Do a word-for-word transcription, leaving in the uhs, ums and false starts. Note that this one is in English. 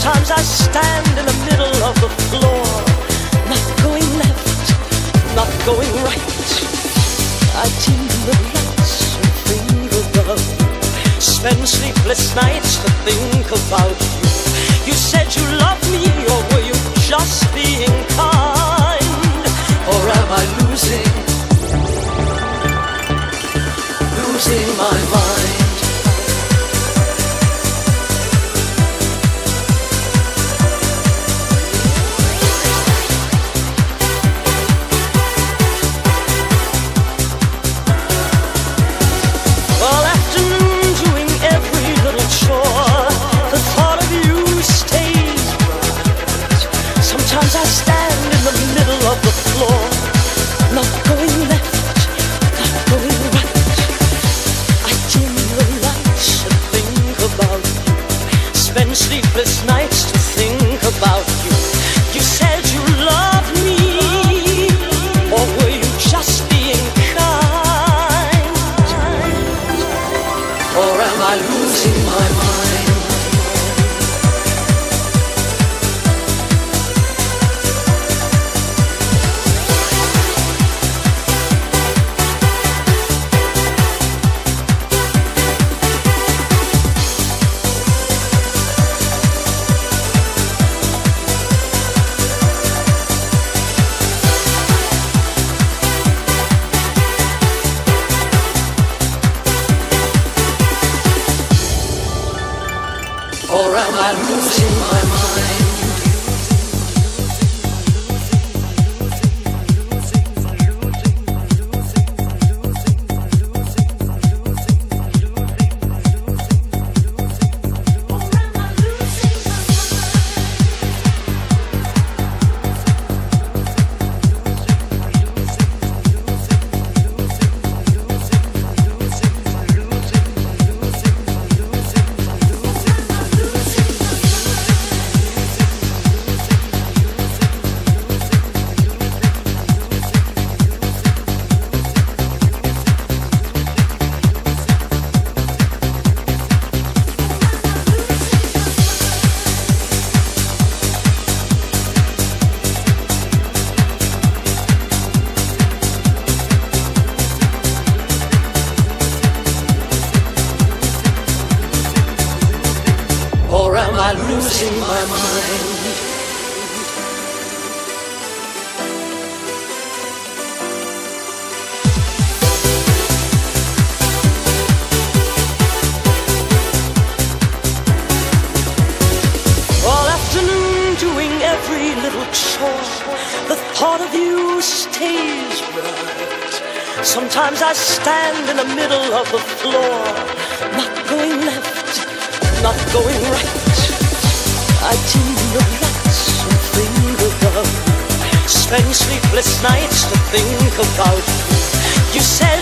Sometimes I stand in the middle of the floor, not going left, not going right. I dim the lights and think about, spend sleepless nights to think about you. You said you loved me, or were you just being kind? Or am I losing, losing my mind? Sometimes I stand in the middle of the floor, not going left, not going right. I dim the lights and think about you, spend sleepless nights to think about you. You said you loved me, or were you just being kind? Or am I losing my mind? Or am I losing my mind? Or am I losing my mind? All afternoon doing every little chore, the thought of you stays right. Sometimes I stand in the middle of the floor, not going left, not going right. I dim the lights and think about you, spend sleepless nights to think about you. You said